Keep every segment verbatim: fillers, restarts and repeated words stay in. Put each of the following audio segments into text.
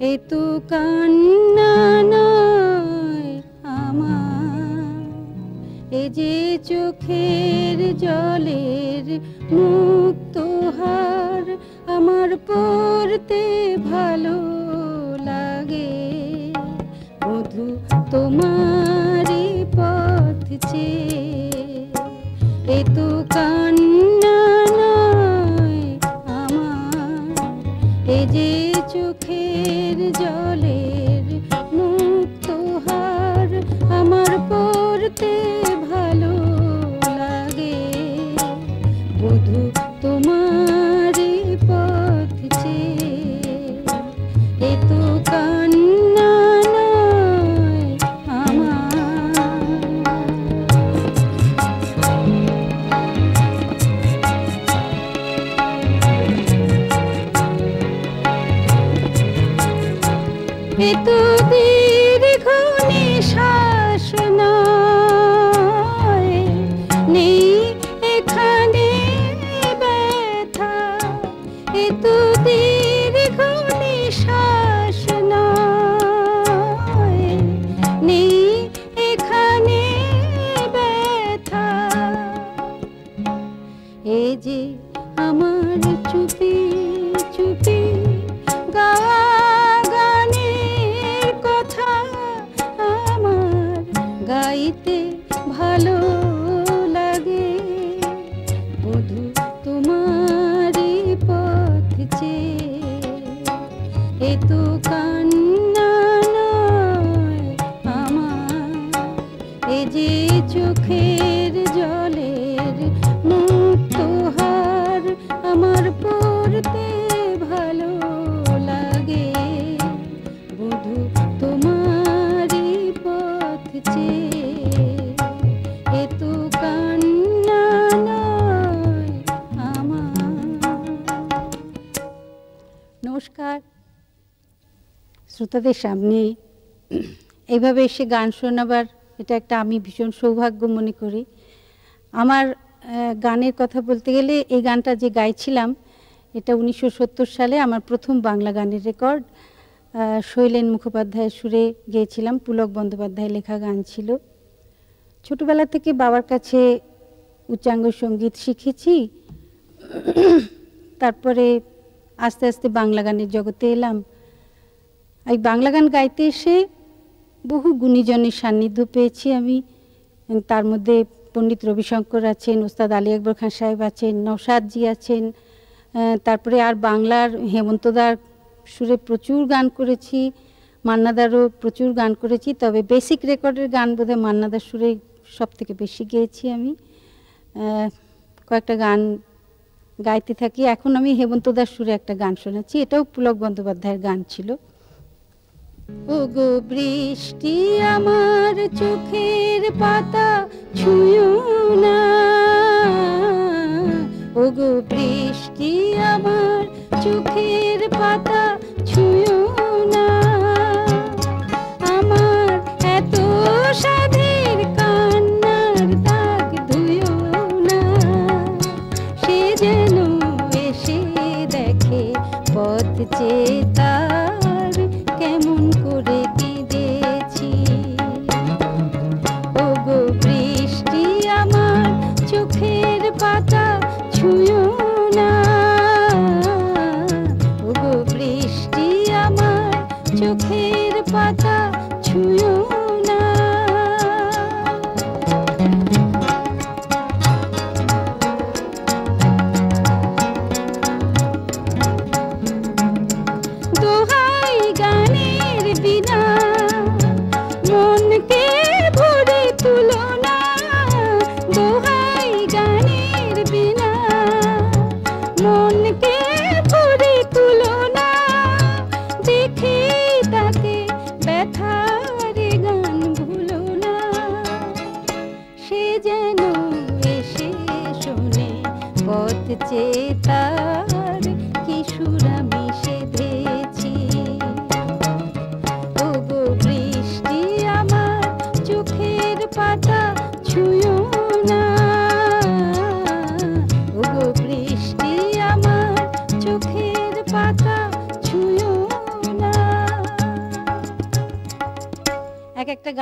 এ তো কান্না নয় আমার, এ যে চোখের জলের মুক্ত হার, আমার পড়তে ভালো লাগে মধু তোমারই পথ চেয়ে। এ তো কান্না নয় আমার, এ যে চোখের জলের মুক্ত হার, আমার পড়তে ভালো লাগে মধু তোমারই পথ চেয়ে। এ তো কান্না নয় আমার। এ তো দীর্ঘ নিঃশ্বাস নয়, নেই এখানে ব্যথা। এ তো দীর্ঘ নিঃশ্বাস নয়, নেই এখানে ব্যথা। এ যে আমার চুপি চুপি গাওয়া গানের কথা, আমার গাইতে ভালো লাগে মধু তোমারই পথ চেয়ে। এ তো কান্না নয় আমার, এ যে চোখের জলের মুক্ত হার, আমার পড়তে ভালো লাগে বধূ তোমারই পথ চেয়ে। এ তো কান্না নয় আমার। নমস্কার। শ্রোতাদের সামনে এইভাবে এসে গান শোনাবার এটা একটা আমি ভীষণ সৌভাগ্য মনে করি। আমার গানের কথা বলতে গেলে এই গানটা যে গাইছিলাম এটা উনিশশো সত্তর সালে আমার প্রথম বাংলা গানের রেকর্ড। শৈলেন মুখোপাধ্যায়ের সুরে গেয়েছিলাম, পুলক বন্দ্যোপাধ্যায় লেখা গান ছিল। ছোটবেলা থেকে বাবার কাছে উচ্চাঙ্গ সঙ্গীত শিখেছি, তারপরে আস্তে আস্তে বাংলা গানের জগতে এলাম। এই বাংলা গান গাইতে এসে বহু গুণীজনের সান্নিধ্য পেয়েছি আমি। তার মধ্যে পণ্ডিত রবিশঙ্কর আছেন, ওস্তাদ আলী আকবর খান সাহেব আছেন, নওশাদজি আছেন, তারপরে আর বাংলার হেমন্তদার সুরে প্রচুর গান করেছি, মান্নাদারও প্রচুর গান করেছি। তবে বেসিক রেকর্ডের গান বোধহয় মান্নাদার সুরে সব থেকে বেশি গেয়েছি আমি। কয়েকটা গান গাইতে থাকি। এখন আমি হেমন্তদার সুরে একটা গান শোনাচ্ছি, এটাও পুলক বন্দ্যোপাধ্যায়ের গান ছিল। ওগো বৃষ্টি আমার চোখের পাতা ছুঁয়ো না, ওগো বৃষ্টি আমার চোখের পাতা ছুঁয়ো না, আমার এত সাধের কান্নার দাগ ধুয়ো না, সে যেন এসে দেখে পথ চেয়ে তার কেমন করে কেঁদেছি। ওগো বৃষ্টি আমার চোখের পাতা ছুঁয়ো না, ওগো বৃষ্টি আমার চোখের পাতা ছুঁয়ো না। দোহাই গানের বিনা মনকে ভরে তুলো না, দোহাই গানের বিনা মনকে ভরে তুলো না, দেখে তাকে ব্যথার গান ভুলো না, সে যেন এসে শোনে পথ চেয়ে তার কি সুর আমি সেধেছি। ওগো বৃষ্টি আমার চোখের পাতা ছুঁয়ো না, ওগো বৃষ্টি আমার চোখের পাতা ছুঁয়ো না।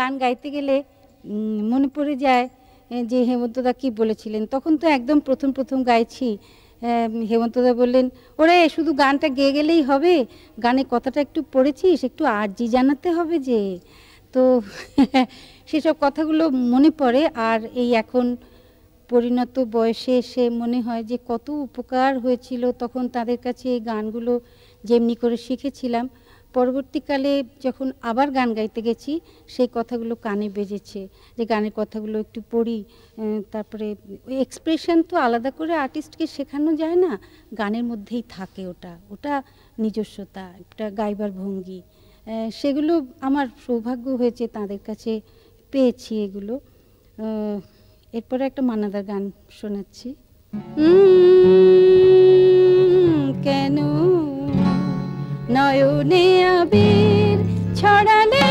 গান গাইতে গেলে মনে পড়ে যায় যে হেমন্তদা কি বলেছিলেন। তখন তো একদম প্রথম প্রথম গাইছি, হেমন্তদা বললেন, ওরে শুধু গানটা গেয়ে গেলেই হবে, গানে কথাটা একটু পড়েছিস, একটু আর্জি জানাতে হবে যে। তো সেসব কথাগুলো মনে পড়ে। আর এই এখন পরিণত বয়সে এসে মনে হয় যে কত উপকার হয়েছিল তখন তাদের কাছে এই গানগুলো যেমনি করে শিখেছিলাম। পরবর্তীকালে যখন আবার গান গাইতে গেছি সেই কথাগুলো কানে বেজেছে, যে গানের কথাগুলো একটু পড়ি। তারপরে ওই এক্সপ্রেশন তো আলাদা করে আর্টিস্টকে শেখানো যায় না, গানের মধ্যেই থাকে ওটা, ওটা নিজস্বতা, একটা গাইবার ভঙ্গি। সেগুলো আমার সৌভাগ্য হয়েছে তাদের কাছে পেয়েছি এগুলো। এরপরে একটা মান্নাদার গান শোনাচ্ছি। কেন নয়নে আবির ছড়ালে,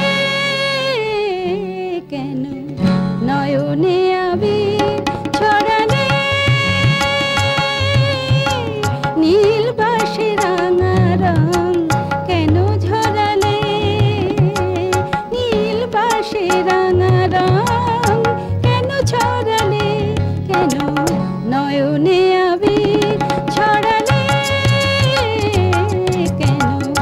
কেন নয়নে আবির ছড়ালে, নীল বাসে রাঙা রং কেন ঝরালে, নীল বাসে রাঙা রং কেন ছড়ালে, কেন নয়নে আবির ছড়ালে, কেন।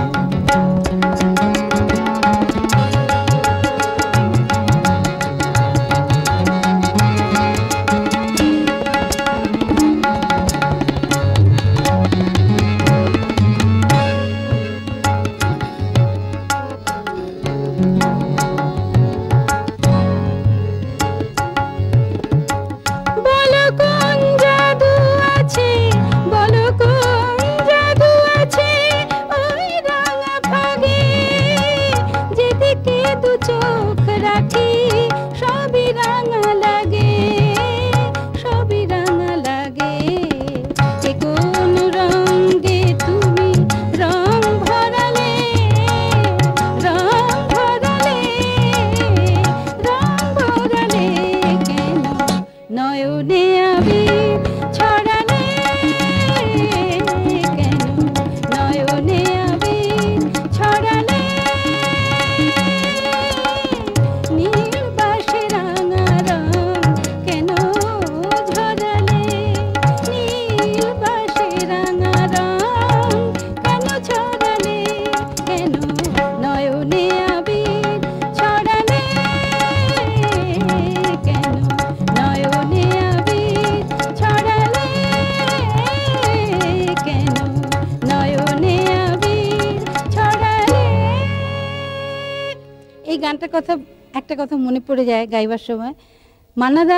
গানটার কথা একটা কথা মনে পড়ে যায় গাইবার সময়। মান্নাদা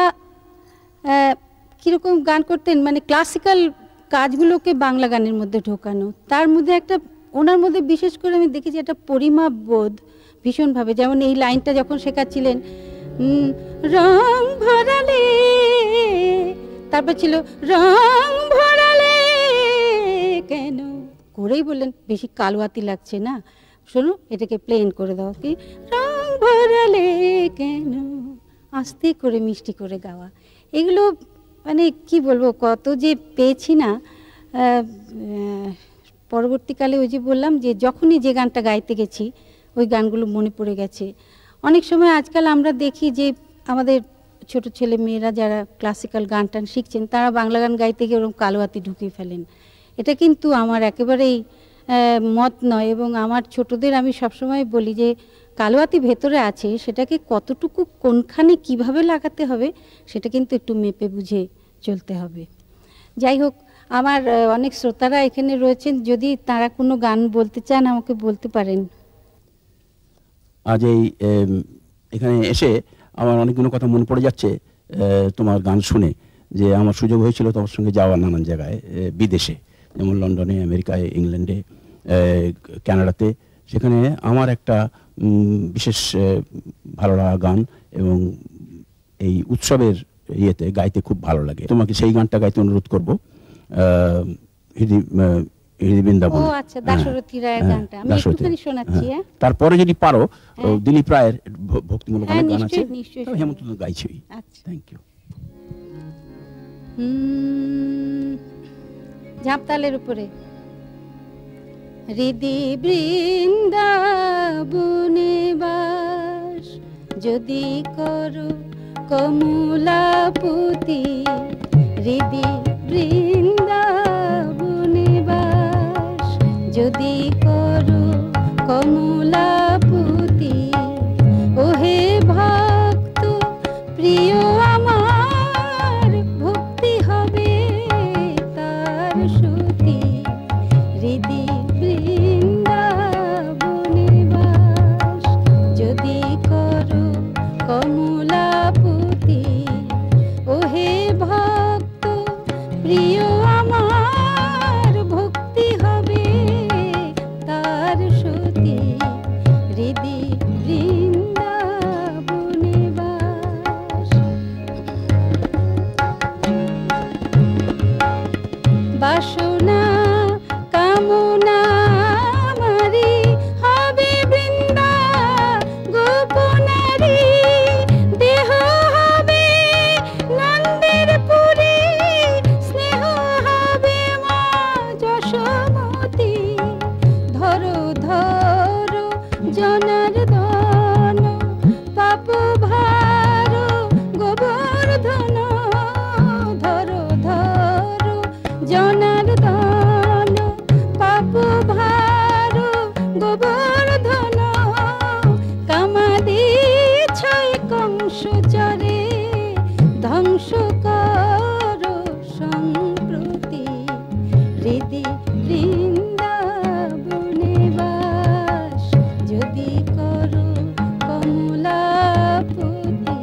কীরকম গান করতেন, মানে ক্লাসিক্যাল কাজগুলোকে বাংলা গানের মধ্যে ঢোকানো। তার মধ্যে একটা ওনার মধ্যে বিশেষ করে আমি দেখেছি একটা পরিমাপ বোধ ভীষণভাবে। যেমন এই লাইনটা যখন শেখাচ্ছিলেন, রং ভরালে, তারপর ছিল রং ভরালে কেন, করেই বললেন বেশি কালুয়াতি লাগছে না, শোনো এটাকে প্লেন করে দাও, কি রং ভরালে কেন, আস্তে করে মিষ্টি করে গাওয়া। এগুলো মানে কি বলবো, কত যে পেয়েছি না। পরবর্তীকালে ওই যে বললাম যে যখনই যে গানটা গাইতে গেছি ওই গানগুলো মনে পড়ে গেছে। অনেক সময় আজকাল আমরা দেখি যে আমাদের ছোট ছেলে মেয়েরা যারা ক্লাসিক্যাল গান টান শিখছেন তারা বাংলা গান গাইতে গিয়ে ওরকম কালোয়াতি ঢুকিয়ে ফেলেন। এটা কিন্তু আমার একেবারেই মত নয়, এবং আমার ছোটদের আমি সবসময় বলি যে কালোয়াতি ভেতরে আছে, সেটাকে কতটুকু কোনখানে কিভাবে লাগাতে হবে সেটা কিন্তু একটু মেপে বুঝে চলতে হবে। যাই হোক, আমার অনেক শ্রোতারা এখানে রয়েছেন, যদি তারা কোনো গান বলতে চান আমাকে বলতে পারেন। আজ এই এখানে এসে আমার অনেকগুলো কথা মনে পড়ে যাচ্ছে তোমার গান শুনে, যে আমার সুযোগ হয়েছিল তোমার সঙ্গে যাওয়ার নানান জায়গায়, বিদেশে, যেমন লন্ডনে, আমেরিকায়, ইংল্যান্ডে, কানাডাতে। সেখানে আমার একটা বিশেষ ভালো লাগা গান এবং এই উৎসবের ইয়েতে গাইতে খুব ভালো লাগে। তোমাকে সেই গানটা গাইতে অনুরোধ করবো, বৃন্দাবন। ও আচ্ছা, দাশরথী রায়ের গানটা আমি একটুখানি শোনাচ্ছি। তারপরে যদি পারো দিলীপ রায়ের ভক্তিমূলক গান আছে, হেমন্ত গাইছি। আচ্ছা, থ্যাংক ইউ। ঝাঁপতালের উপরে। হৃদি বৃন্দাবনে বাস যদি করো কমলাপতি হৃদি বৃন্দাবনে বাস, যদি করো কমলাপতি ওহে ভক্ত প্রিয় আমার, ভক্তি হবে তার সতী হৃদি বৃন্দাবনে বাস, যদি করো কমলাপতি ওহে ভক্ত প্রিয় আমার, ভক্তি হবে তার সতী হৃদি বৃন্দাবনে বাস। বাসনা কামনা মারি হবে বৃন্দা গোপনারী, দেহ হবে নন্দের পুরী, স্নেহ হবে মা যশোমতী, ধরো ধরো জনার্দন পাপ ভার গোবর্ধন, ধরো ধরো জনার্দন পাপ ভার গোবর্ধন, কামাদি ছয় কংস চরে ধ্বংস করো সম্প্রতি হৃদি বৃন্দাবনে বাস, যদি করো কমলাপতি।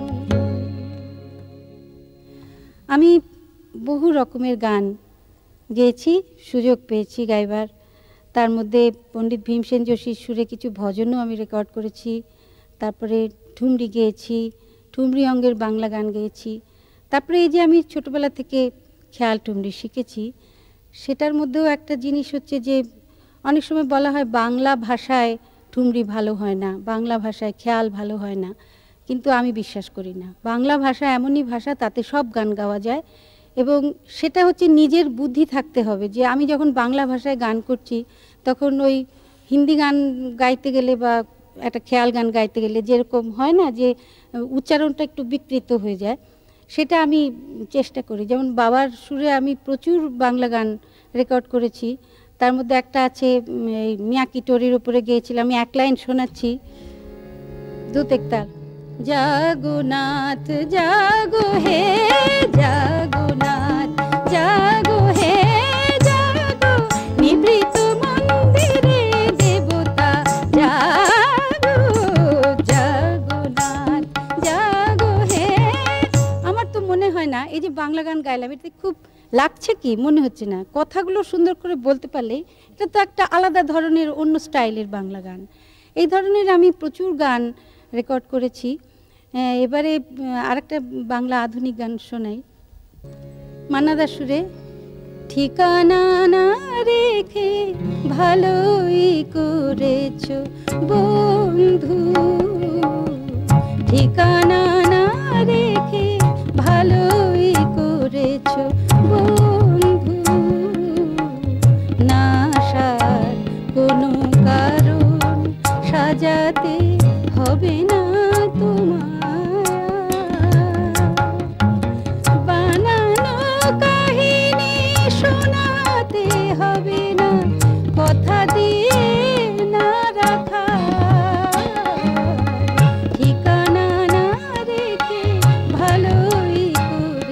আমি বহু রকমের গান গেয়েছি, সুযোগ পেয়েছি গাইবার। তার মধ্যে পণ্ডিত ভীমসেন যোশীর সুরে কিছু ভজনও আমি রেকর্ড করেছি, তারপরে ঠুমরি গেয়েছি, ঠুমরি অঙ্গের বাংলা গান গেয়েছি। তারপরে এই যে আমি ছোটোবেলা থেকে খেয়াল ঠুমরি শিখেছি, সেটার মধ্যেও একটা জিনিস হচ্ছে যে অনেক সময় বলা হয় বাংলা ভাষায় ঠুমরি ভালো হয় না, বাংলা ভাষায় খেয়াল ভালো হয় না, কিন্তু আমি বিশ্বাস করি না। বাংলা ভাষা এমনই ভাষা, তাতে সব গান গাওয়া যায়, এবং সেটা হচ্ছে নিজের বুদ্ধি থাকতে হবে যে আমি যখন বাংলা ভাষায় গান করছি তখন ওই হিন্দি গান গাইতে গেলে বা একটা খেয়াল গান গাইতে গেলে যেরকম হয় না যে উচ্চারণটা একটু বিকৃত হয়ে যায়, সেটা আমি চেষ্টা করি। যেমন বাবার সুরে আমি প্রচুর বাংলা গান রেকর্ড করেছি, তার মধ্যে একটা আছে এই মিয়াকি টোরির উপরে গিয়েছিলাম, আমি এক লাইন শোনাচ্ছি, দুতেকতাল। জাগো নাথ জাগো হে জাগোনাথ জাগো হে জাগো, নিভৃত মন্দিরে দেবতা জাগো, জাগোনাথ জাগো হে। আমার তো মনে হয় না এই যে বাংলা গান গাইলাম এতে খুব লাগছে কি মনে হচ্ছে না, কথাগুলো সুন্দর করে বলতে পারলেই এটা তো একটা আলাদা ধরনের অন্য স্টাইলের বাংলা গান। এই ধরনের আমি প্রচুর গান রেকর্ড করেছি। এবারে আরেকটা বাংলা আধুনিক গান শোনাই মান্নাদার সুরে। ঠিকানা না রেখে ভালোই করেছো বন্ধু, ঠিকানা না রেখে ভালোই করেছো বন্ধু, না আসার কোনো কারণ সাজাতে হবে না তোমার, বানানো কাহিনী শোনাতে হবে না, কথা দিয়ে না রাখা, ঠিকানা না রেখে ভালোই করে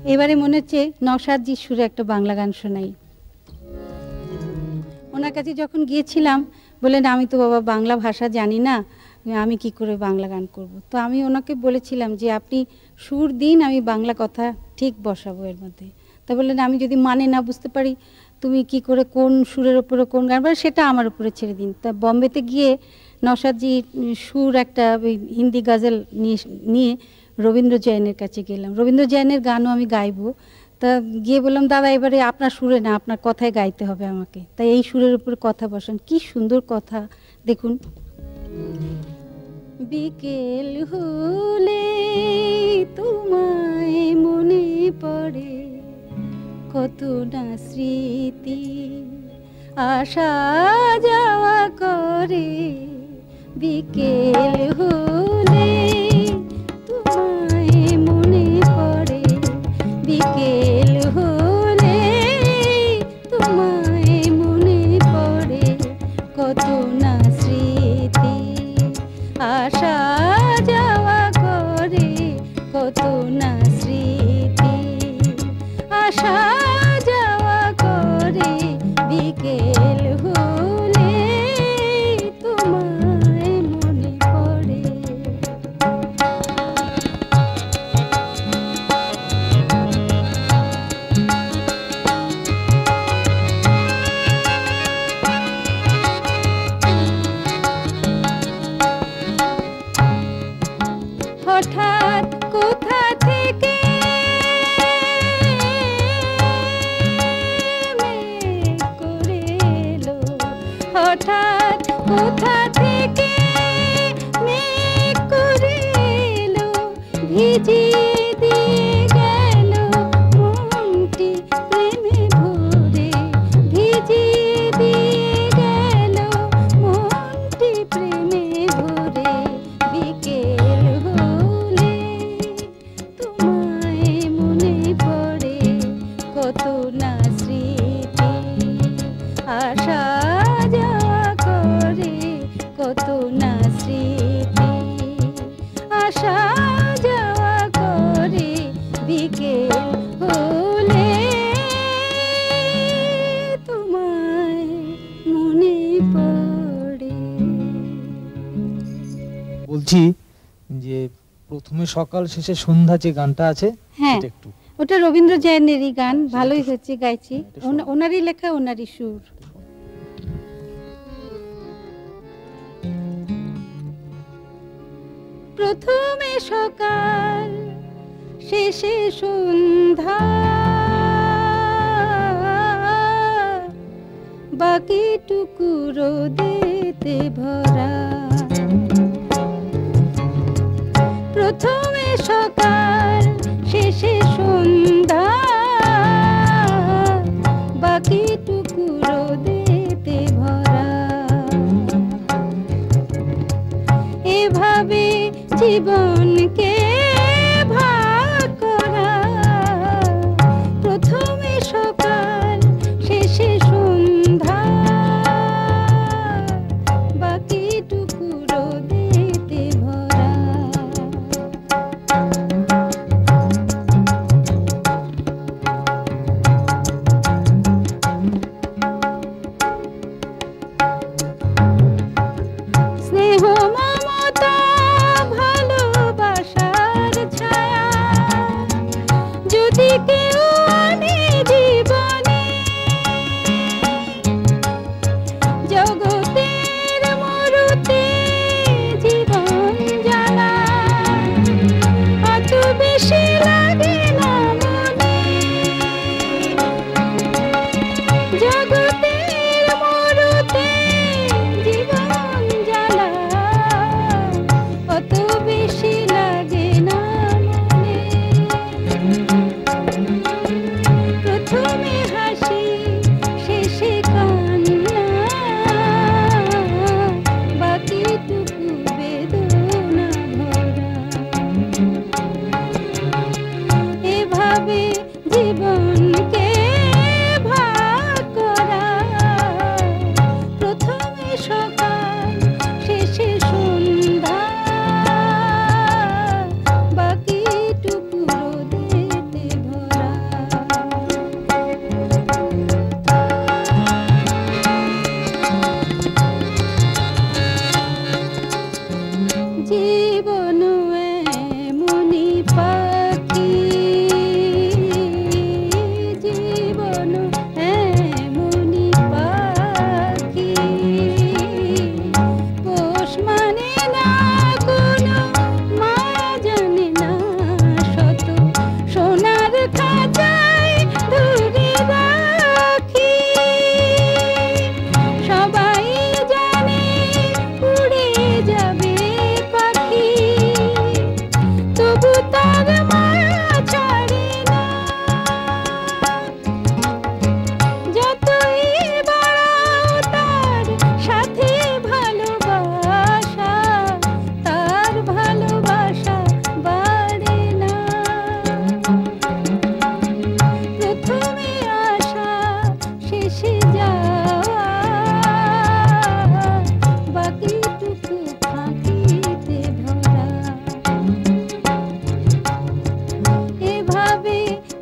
এবারে মনে হচ্ছে নওশাদজির সুরে একটা বাংলা গান শোনাই। ওনার কাছে যখন গিয়েছিলাম বললেন আমি তো বাবা বাংলা ভাষা জানি না, আমি কি করে বাংলা গান করব। তো আমি ওনাকে বলেছিলাম যে আপনি সুর দিন, আমি বাংলা কথা ঠিক বসাবো এর মধ্যে। তা বললেন আমি যদি মানে না বুঝতে পারি তুমি কি করে কোন সুরের উপরে কোন গান, সেটা আমার উপরে ছেড়ে দিন। তা বম্বেতে গিয়ে নওশাদজি সুর একটা হিন্দি গজল নিয়ে নিয়ে রবীন্দ্র জৈনের কাছে গেলাম। রবীন্দ্র জৈনের গানও আমি গাইবো। তা গিয়ে বললাম দাদা এবারে আপনার সুরে না, আপনার কথায় গাইতে হবে আমাকে। তাই এই সুরের উপর কথা বসান, কি সুন্দর কথা দেখুন। বিকেল হলে তোমায় মনে পড়ে কত না স্মৃতি আসা যাওয়া করে, বিকেল হলে তোমায় মনে পড়ে, বিকেল হলে তোমায় মনে পড়ে কত না স্মৃতি আসা যাওয়া করে, কত না স্মৃতি আসা যাওয়া করে, বিকেল হলে তোমায় মনে পড়ে। হঠাৎ কোথা থেকে মেঘ করে এলো, হঠাৎ কোথা থেকে মেঘ করে এলো, ভিজিয়ে দিয়ে গেল মনটি প্রেমে ভরে, ভিজিয়ে দিয়ে গেল মনটি প্রেমে ভরে, বিকেল হলে তোমায় মনে পড়ে কত না স্মৃতি আসা যাওয়া করে, কত না স্মৃতি আসা যাওয়া করে, বিকেল হলে তোমায় মনে পড়ে। বলছি যে প্রথমে সকাল শেষে সন্ধ্যা যে গানটা আছে, হ্যাঁ সেটা একটু ওটা রবীন্দ্র জৈনেরই গান, ভালোই হচ্ছে গাইছি, ওনা- ওনারই লেখা ওনারই সুর। প্রথমে সকাল শেষে সন্ধ্যা বাকিটুকু রোদেতে ভরা, প্রথমে সকাল শেষে সন্ধ্যা বাকিটুকু রোদেতে ভরা, এভাবে জীবনকে ভাগ করা, প্রথমে সকাল শেষে সন্ধ্যা বাকিটুকু রোদেতে ভরা। স্নেহ মমতা ভালোবাসার ছায়া যদি কেউ আনে জীবনে, জগতের মরুতে জীবন জ্বালা অত বেশি লাগে না মনে, জগতের মরুতে জীবন জ্বালা অত বেশি লাগে না মনে।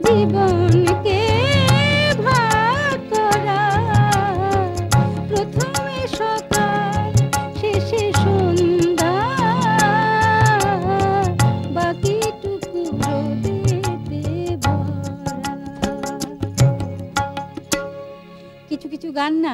জীবনকে ভাগ করা, প্রথমে সকাল শেষে সন্ধ্যা, বাকিটুকু রোদেতে ভরা। কিছু কিছু গান না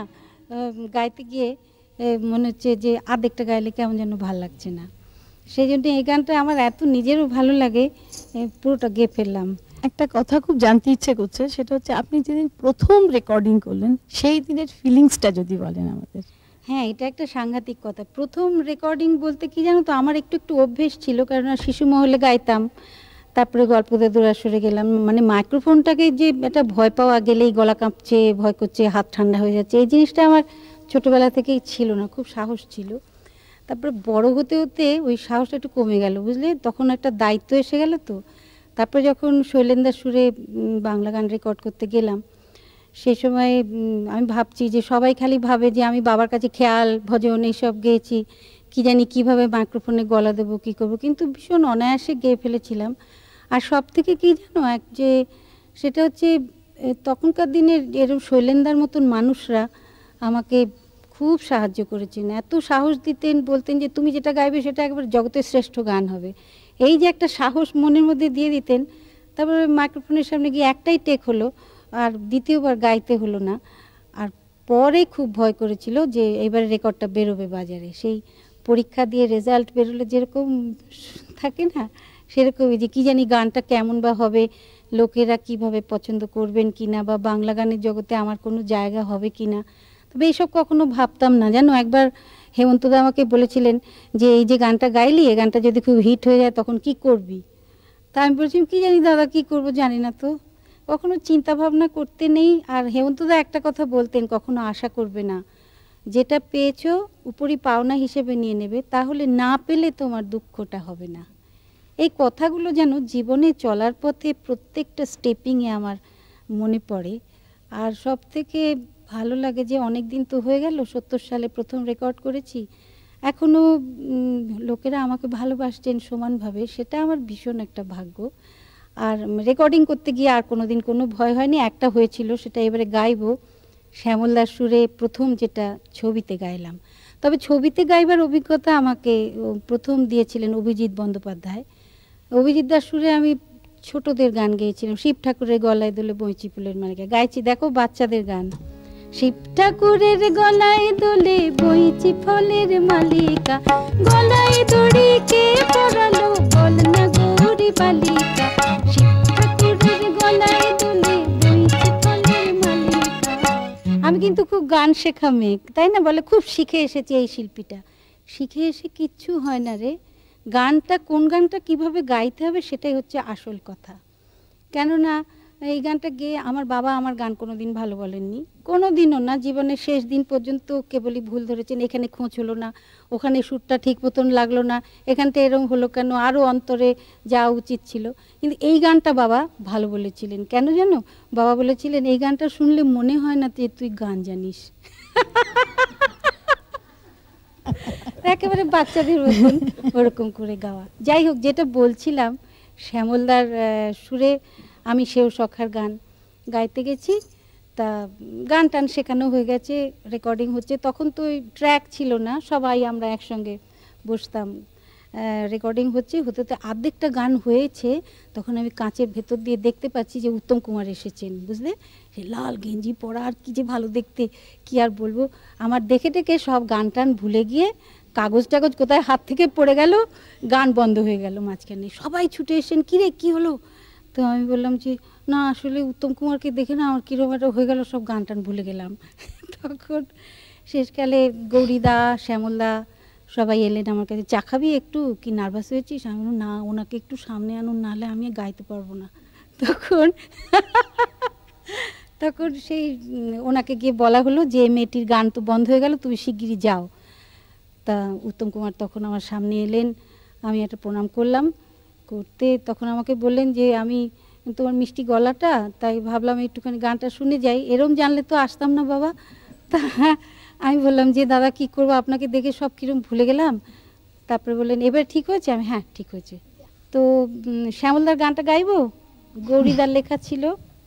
গাইতে গিয়ে মনে হচ্ছে যে আধেকটা গাইলে কেমন যেন ভালো লাগছে না, সেই জন্য এই গানটা আমার এত নিজেরও ভালো লাগে, পুরোটা গেয়ে ফেললাম। একটা কথা খুব জানতে ইচ্ছে করছে, সেটা হচ্ছে আপনি যেদিন প্রথম রেকর্ডিং করলেন সেই দিনের ফিলিংসটা যদি বলেন আমাদের। হ্যাঁ, এটা একটা সাংঘাতিক কথা। প্রথম রেকর্ডিং বলতে কি জানো তো, আমার একটু একটু অভ্যেস ছিল, কারণ শিশু মহলে গাইতাম, তারপরে গল্প দাদুর আসরে গেলাম, মানে মাইক্রোফোনটাকে যে একটা ভয় পাওয়া, গেলেই গলা কাঁপছে, ভয় করছে, হাত ঠান্ডা হয়ে যাচ্ছে, এই জিনিসটা আমার ছোটোবেলা থেকেই ছিল না, খুব সাহস ছিল। তারপরে বড় হতে হতে ওই সাহসটা একটু কমে গেল, বুঝলে, তখন একটা দায়িত্ব এসে গেল তো। তারপরে যখন শৈলেন্দার সুরে বাংলা গান রেকর্ড করতে গেলাম, সেই সময় আমি ভাবছি যে সবাই খালি ভাবে যে আমি বাবার কাছে খেয়াল ভজন এইসব গেয়েছি, কি জানি কিভাবে মাইক্রোফোনে গলা দেবো, কী করবো, কিন্তু ভীষণ অনায়াসে গেয়ে ফেলেছিলাম। আর সব থেকে কী জানো, এক যে সেটা হচ্ছে তখনকার দিনের এরকম শৈলেন্দার মতন মানুষরা আমাকে খুব সাহায্য করেছেন, এত সাহস দিতেন, বলতেন যে তুমি যেটা গাইবে সেটা একবার জগতের শ্রেষ্ঠ গান হবে, এই যে একটা সাহস মনের মধ্যে দিয়ে দিতেন। তারপরে মাইক্রোফোনের সামনে গিয়ে একটাই টেক হলো, আর দ্বিতীয়বার গাইতে হলো না। আর পরে খুব ভয় করেছিল যে এবারে রেকর্ডটা বেরোবে বাজারে, সেই পরীক্ষা দিয়ে রেজাল্ট বেরোলে যেরকম থাকে না, সেরকমই যে কী জানি গানটা কেমন বা হবে, লোকেরা কিভাবে পছন্দ করবেন কিনা, বা বাংলা গানের জগতে আমার কোনো জায়গা হবে কিনা। তবে এইসব কখনো ভাবতাম না, জানো। একবার হেমন্তদা আমাকে বলেছিলেন যে এই যে গানটা গাইলি, এই গানটা যদি খুব হিট হয়ে যায় তখন কি করবি। তা আমি বলছিলাম কী জানি দাদা, কী করব জানি না তো, কখনো চিন্তা ভাবনা করতে নেই। আর হেমন্তদা একটা কথা বলতেন, কখনো আশা করবে না, যেটা পেয়েছো উপরই পাওনা হিসেবে নিয়ে নেবে, তাহলে না পেলে তোমার দুঃখটা হবে না। এই কথাগুলো যেন জীবনে চলার পথে প্রত্যেকটা স্টেপিংয়ে আমার মনে পড়ে। আর সব থেকে ভালো লাগে যে অনেক দিন তো হয়ে গেল, সত্তর সালে প্রথম রেকর্ড করেছি, এখনও লোকেরা আমাকে ভালোবাসছেন সমানভাবে, সেটা আমার ভীষণ একটা ভাগ্য। আর রেকর্ডিং করতে গিয়ে আর কোনো দিন কোনো ভয় হয়নি। একটা হয়েছিল, সেটা এবারে গাইবো, শ্যামলদার সুরে প্রথম যেটা ছবিতে গাইলাম। তবে ছবিতে গাইবার অভিজ্ঞতা আমাকে প্রথম দিয়েছিলেন অভিজিৎ বন্দ্যোপাধ্যায়। অভিজিৎ দার সুরে আমি ছোটদের গান গেয়েছিলাম, শিব ঠাকুরের গলায় দোলে বইচি ফুলের মালিকা গাইছি, দেখো বাচ্চাদের গান। শিব ঠাকুরের গলায় দোলে বইচি ফলের মালিকা, গলায় দড়ি কে পরালো বল না গৌরী বালিকা, শিব ঠাকুরের গলায় দোলে বইচি ফলের মালিকা। আমি কিন্তু খুব গান শেখা মেয়ে, তাই না বলে, খুব শিখে এসেছি। এই শিল্পীটা শিখে এসে কিচ্ছু হয় না রে, গানটা কোন গানটা কিভাবে গাইতে হবে সেটাই হচ্ছে আসল কথা। কেননা এই গানটা গেয়ে আমার বাবা আমার গান কোনো দিন ভালো বলেননি, কোনো দিনও না, জীবনের শেষ দিন পর্যন্ত কেবলই ভুল ধরেছেন, এখানে খোঁজ হলো না, ওখানে সুরটা ঠিক মতন লাগলো না, এখানটা এরকম হলো কেন, আরও অন্তরে যাওয়া উচিত ছিল। কিন্তু এই গানটা বাবা ভালো বলেছিলেন। কেন জানো, বাবা বলেছিলেন এই গানটা শুনলে মনে হয় না যে তুই গান জানিস। একেবারে বাচ্চাদের মতন ওরকম করে গাওয়া। যাই হোক, যেটা বলছিলাম, শ্যামলদার সুরে আমি সেও সখার গান গাইতে গেছি, তা গান টান শেখানো হয়ে গেছে, রেকর্ডিং হচ্ছে। তখন তো ওই ট্র্যাক ছিল না, সবাই আমরা একসঙ্গে বসতাম, রেকর্ডিং হচ্ছে, হতে হতে আর্ধেকটা গান হয়েছে, তখন আমি কাঁচের ভেতর দিয়ে দেখতে পাচ্ছি যে উত্তম কুমার এসেছেন, বুঝলে, সে লাল গেঞ্জি পরা, আর কি যে ভালো দেখতে, কি আর বলবো। আমার দেখে দেখে সব গান টান ভুলে গিয়ে কাগজ টাগজ কোথায় হাত থেকে পড়ে গেল, গান বন্ধ হয়ে গেল মাঝখানে। সবাই ছুটে এসেছেন, কী রে কী হলো। তো আমি বললাম যে না, আসলে উত্তম কুমারকে দেখে না আমার কীরকম একটা হয়ে গেল, সব গান টান ভুলে গেলাম। তখন শেষকালে গৌরীদা, শ্যামলদা সবাই এলেন আমার কাছে, চা খাবি একটু, কি নার্ভাস হয়েছিস? আমি বললাম না, ওনাকে একটু সামনে আনুন, নাহলে আমি গাইতে পারবো না। তখন তখন সেই ওনাকে গিয়ে বলা হলো যে মেয়েটির গান তো বন্ধ হয়ে গেল, তুমি শিগগিরই যাও। তা উত্তম কুমার তখন আমার সামনে এলেন, আমি একটা প্রণাম করলাম, করতে তখন আমাকে বললেন যে আমি তোমার মিষ্টি গলাটা, তাই ভাবলাম একটুখানি গানটা শুনে যাই, এরম জানলে তো আসতাম না বাবা। তা আমি বললাম যে দাদা কি করবো, আপনাকে দেখে সব কিরম ভুলে গেলাম। তারপরে বললেন এবার ঠিক হয়েছে? আমি হ্যাঁ ঠিক হয়েছে। তো শ্যামলদার গানটা গাইবো? গৌরীদার লেখা ছিল।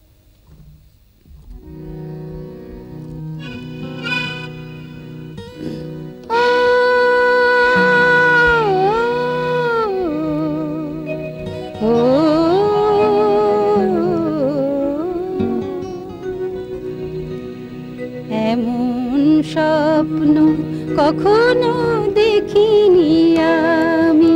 এমন স্বপ্ন কখনো দেখিনি আমি,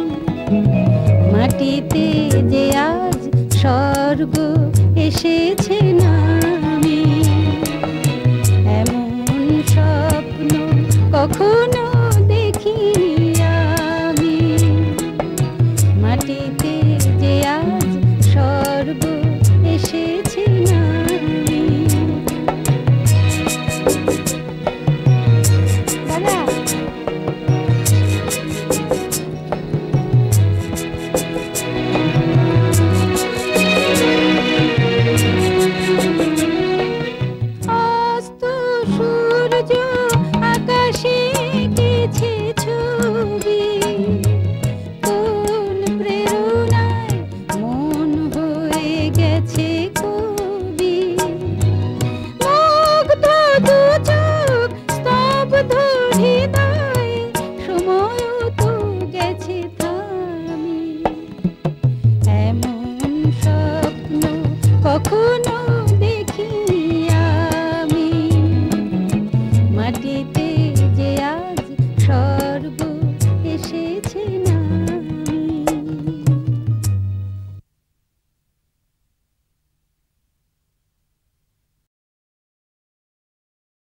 মাটিতে যে আজ স্বর্গ এসেছে নামি। এমন স্বপ্ন কখনো দেখিনি আমি, মাটিতে যে আজ স্বর্গ এসেছে নামি। দাদা অস্ত সূর্য আকাশে এঁকেছে ছবি, কোন প্রেরণায় মন হয়ে গেছে কবি। মুগ্ধ দু চোখ স্তব্ধ হৃদয়, সময় তো গেছে থামি। এমন স্বপ্ন কখন